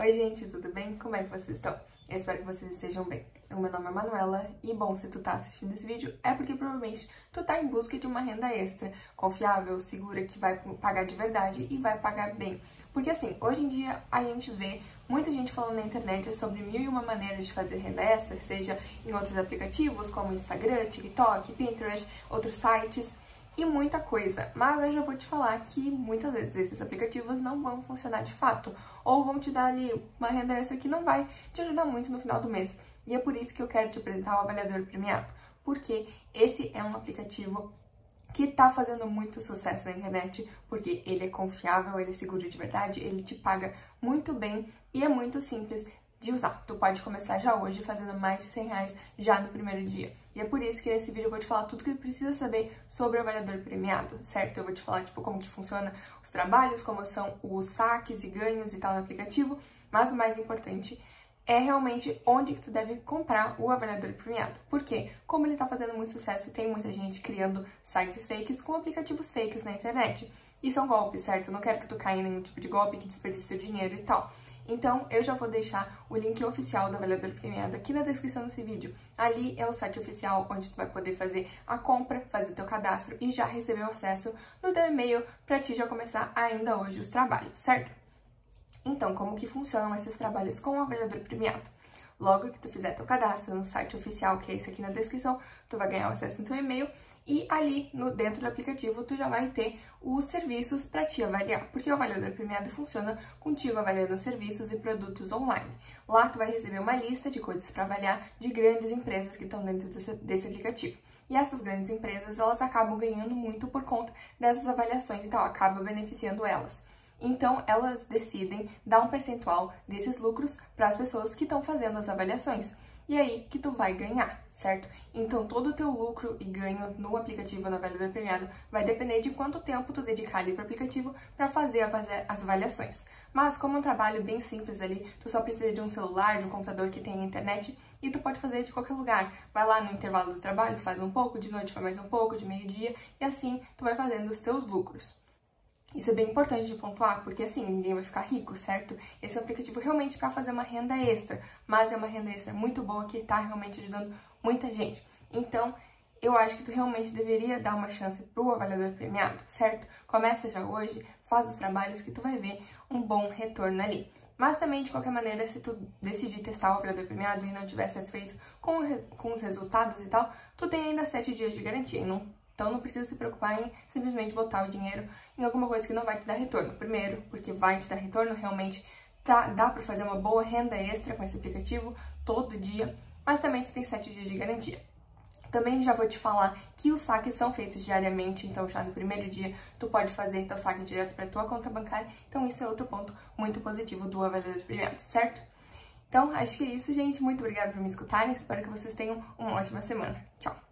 Oi gente, tudo bem? Como é que vocês estão? Eu espero que vocês estejam bem. O meu nome é Manuela e, bom, se tu tá assistindo esse vídeo é porque provavelmente tu tá em busca de uma renda extra, confiável, segura, que vai pagar de verdade e vai pagar bem. Porque assim, hoje em dia a gente vê muita gente falando na internet sobre 1001 maneiras de fazer renda extra, seja em outros aplicativos como Instagram, TikTok, Pinterest, outros sites e muita coisa. Mas eu já vou te falar que muitas vezes esses aplicativos não vão funcionar de fato, ou vão te dar ali uma renda extra que não vai te ajudar muito no final do mês. E é por isso que eu quero te apresentar o Avaliador Premiado, porque esse é um aplicativo que tá fazendo muito sucesso na internet, porque ele é confiável, ele é seguro de verdade, ele te paga muito bem e é muito simples de usar. Tu pode começar já hoje fazendo mais de R$100 já no primeiro dia. E é por isso que nesse vídeo eu vou te falar tudo que tu precisa saber sobre o avaliador premiado, certo? Eu vou te falar, tipo, como que funciona os trabalhos, como são os saques e ganhos e tal no aplicativo, mas o mais importante é realmente onde que tu deve comprar o avaliador premiado. Por quê? Como ele tá fazendo muito sucesso, tem muita gente criando sites fakes com aplicativos fakes na internet. E são golpes, certo? Eu não quero que tu caia em nenhum tipo de golpe que desperdice seu dinheiro e tal. Então, eu já vou deixar o link oficial do avaliador premiado aqui na descrição desse vídeo. Ali é o site oficial onde tu vai poder fazer a compra, fazer teu cadastro e já receber o acesso no teu e-mail para ti já começar ainda hoje os trabalhos, certo? Então, como que funcionam esses trabalhos com o avaliador premiado? Logo que tu fizer teu cadastro no site oficial, que é esse aqui na descrição, tu vai ganhar o acesso no teu e-mail e ali dentro do aplicativo tu já vai ter os serviços para te avaliar, porque o avaliador premiado funciona contigo avaliando serviços e produtos online. Lá tu vai receber uma lista de coisas para avaliar de grandes empresas que estão dentro desse aplicativo. E essas grandes empresas, elas acabam ganhando muito por conta dessas avaliações, então acaba beneficiando elas. Então, elas decidem dar um percentual desses lucros para as pessoas que estão fazendo as avaliações. E aí que tu vai ganhar, certo? Então, todo o teu lucro e ganho no aplicativo, no avaliador premiado, vai depender de quanto tempo tu dedicar ali para o aplicativo para fazer as avaliações. Mas, como é um trabalho bem simples ali, tu só precisa de um celular, de um computador que tenha internet e tu pode fazer de qualquer lugar. Vai lá no intervalo do trabalho, faz um pouco, de noite faz mais um pouco, de meio-dia, e assim tu vai fazendo os teus lucros. Isso é bem importante de pontuar, porque assim, ninguém vai ficar rico, certo? Esse é um aplicativo realmente para fazer uma renda extra, mas é uma renda extra muito boa que tá realmente ajudando muita gente. Então, eu acho que tu realmente deveria dar uma chance pro avaliador premiado, certo? Começa já hoje, faz os trabalhos que tu vai ver um bom retorno ali. Mas também, de qualquer maneira, se tu decidir testar o avaliador premiado e não estiver satisfeito com os resultados e tal, tu tem ainda 7 dias de garantia. Então não precisa se preocupar em simplesmente botar o dinheiro em alguma coisa que não vai te dar retorno. Primeiro, porque vai te dar retorno, realmente dá pra fazer uma boa renda extra com esse aplicativo todo dia, mas também tu tem 7 dias de garantia. Também já vou te falar que os saques são feitos diariamente, então já no primeiro dia tu pode fazer teu saque direto para tua conta bancária, então isso é outro ponto muito positivo do avaliador premiado, certo? Então acho que é isso, gente. Muito obrigada por me escutarem, espero que vocês tenham uma ótima semana. Tchau!